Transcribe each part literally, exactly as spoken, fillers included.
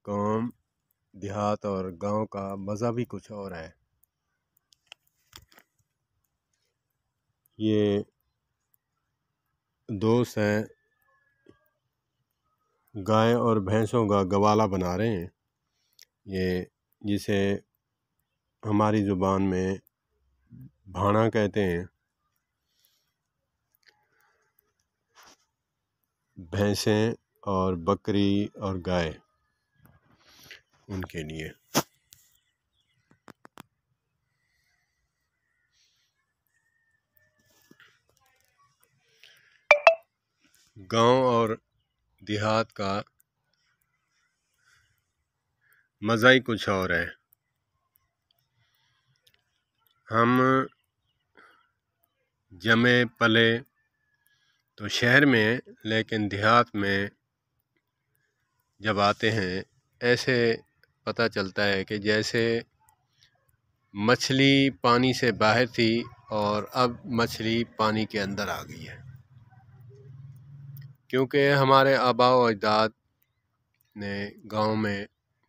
कौम, देहात और गांव का मज़ा भी कुछ और है। ये दोस्त हैं, गाय और भैंसों का गवाला बना रहे हैं। ये जिसे हमारी ज़ुबान में भाना कहते हैं। भैंसें और बकरी और गाय, उनके लिए। गांव और देहात का मज़ा ही कुछ और है। हम जमे पले तो शहर में, लेकिन देहात में जब आते हैं ऐसे पता चलता है कि जैसे मछली पानी से बाहर थी और अब मछली पानी के अंदर आ गई है। क्योंकि हमारे आबा व अजदाद ने गांव में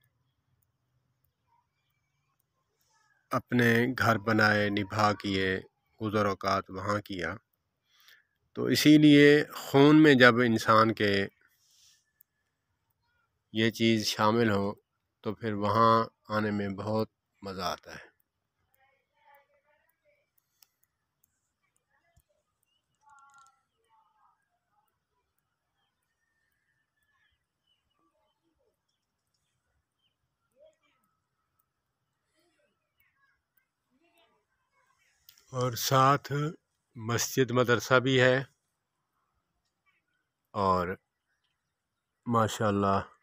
अपने घर बनाए, निभा किए, गुज़र औक़ात वहाँ किया। तो इसीलिए खून में जब इंसान के ये चीज़ शामिल हो तो फिर वहाँ आने में बहुत मज़ा आता है। और साथ मस्जिद मदरसा भी है और माशाअल्लाह